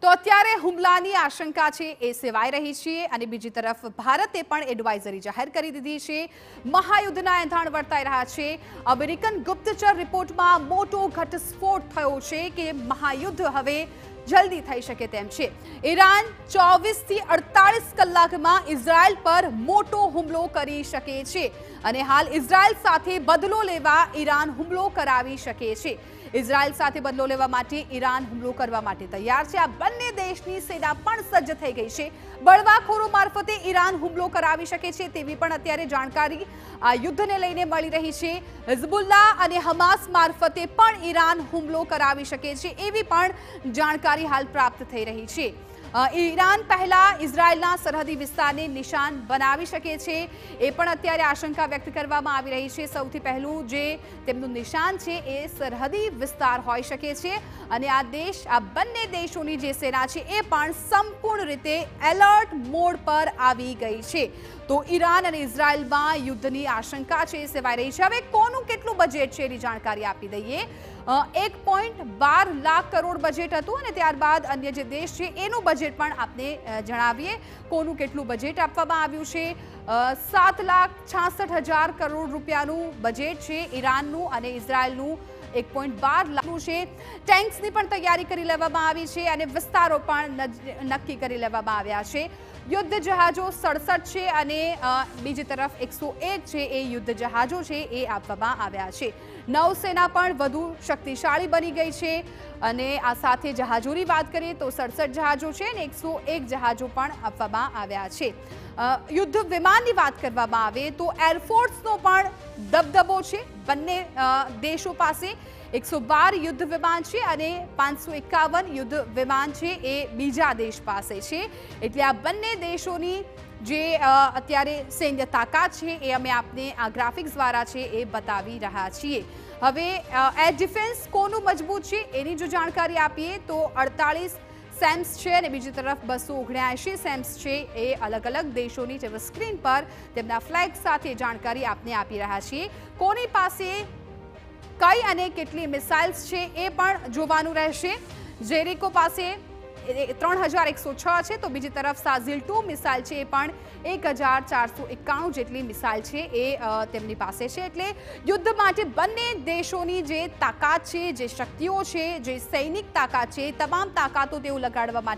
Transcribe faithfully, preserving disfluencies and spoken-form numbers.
તો અત્યારે હુમલાની આશંકા છે એ સેવાઈ રહી છે અને બીજી તરફ ભારતે પણ એડવાઇઝરી જાહેર કરી દીધી છે। મહાયુદ્ધના એંધાણ વર્તાઈ રહ્યા છે। અમેરિકન ગુપ્તચર રિપોર્ટમાં મોટો ઘટસ્ફોટ થયો છે કે મહાયુદ્ધ હવે જલ્દી થઈ શકે તેમ છે। ઈરાન ચોવીસ થી અડતાલીસ કલાકમાં ઇઝરાયલ પર મોટો હુમલો કરી શકે છે અને હાલ ઇઝરાયલ સાથે બદલો લેવા ઈરાન હુમલો કરાવી શકે છે। ઇઝરાયલ સાથે બદલો લેવા માટે ઈરાન હુમલો કરવા માટે તૈયાર છે। આ બંને દેશની સેના પણ સજ્જ થઈ ગઈ છે। બળવાખોરો મારફતે ઈરાન હુમલો કરાવી શકે છે તેવી પણ અત્યારે જાણકારી આ યુદ્ધને લઈને મળી રહી છે। હિઝબુલ્લાહ અને હમાસ મારફતે પણ ઈરાન હુમલો કરાવી શકે છે એવી પણ જાણકારી હાલ પ્રાપ્ત થઈ રહી છે। ઈરાન પહેલા ઇઝરાયલના સરહદી વિસ્તારને નિશાન બનાવી શકે છે એ પણ અત્યારે આશંકા વ્યક્ત કરવામાં આવી રહી છે। સૌથી પહેલું જે તેમનું નિશાન છે એ સરહદી વિસ્તાર હોઈ શકે છે અને આ દેશ આ બંને દેશોની જે સેના છે એ પણ સંપૂર્ણ રીતે એલર્ટ મોડ પર આવી ગઈ છે। તો ઈરાન અને ઇઝરાયલમાં યુદ્ધની આશંકા છે એ સેવાઈ રહી છે। હવે કોનું કેટલું બજેટ છે એની જાણકારી આપી દઈએ। એક પોઈન્ટ બાર લાખ કરોડ બજેટ હતું અને ત્યારબાદ અન્ય જે દેશ છે એનું બજેટ પણ આપને જણાવીએ કોનું કેટલું બજેટ આપવામાં આવ્યું છે। સાત લાખ છાસઠ હજાર કરોડ રૂપિયાનું બજેટ છે ઈરાનનું અને ઇઝરાયલનું એક પોઈન્ટ બાર લાખનું છે। ટેન્ક્સની પણ તૈયારી કરી લેવામાં આવી છે અને વિસ્તારો પણ નક્કી કરી લેવામાં આવ્યા છે। યુદ્ધ જહાજો સડસઠ છે અને બીજી તરફ એકસો એક છે એ યુદ્ધ જહાજો છે એ આપવામાં આવ્યા છે। નૌસેના પણ વધુ શક્તિશાળી બની ગઈ છે અને આ સાથે જહાજોની વાત કરીએ તો સડસઠ જહાજો છે અને એકસો એક જહાજો પણ આપવામાં આવ્યા છે। યુદ્ધ વિમાનની વાત કરવામાં આવે તો એરફોર્સનો પણ દબદબો છે। બંને દેશો પાસે એકસો બાર યુદ્ધ વિમાન છે અને પાંચસો એકાવન યુદ્ધ વિમાન છે એ બીજા દેશ પાસે છે। એટલે આ બંને દેશોની જે અત્યારે સૈન્ય તાકાત છે એ અમે આપને આ ગ્રાફિક્સ દ્વારા છે એ બતાવી રહ્યા છીએ। હવે એર ડિફેન્સ કોનું મજબૂત છે એની જો જાણકારી આપીએ તો અડતાલીસ સેમ્સ છે અને બીજી તરફ બસો ઓગણ્યાસી સેમ્સ છે એ અલગ અલગ દેશોની જેમ સ્ક્રીન પર તેમના ફ્લેગ સાથે જાણકારી આપને આપી રહ્યા છીએ। કોની પાસે કઈ અને કેટલી મિસાઇલ્સ છે એ પણ જોવાનું રહેશે। જેરિકો પાસે ત્રણ હજાર એકસો છ છે તો બીજી તરફ સાઝિલ ટુ મિસાઇલ છે એ પણ એક હજાર ચારસો એકાણું જેટલી મિસાઇલ છે એ તેમની પાસે છે। એટલે યુદ્ધ માટે બંને દેશોની જે તાકાત છે જે શક્તિઓ છે જે સૈનિક તાકાત છે તમામ તાકાતો તેઓ લગાડવા માટે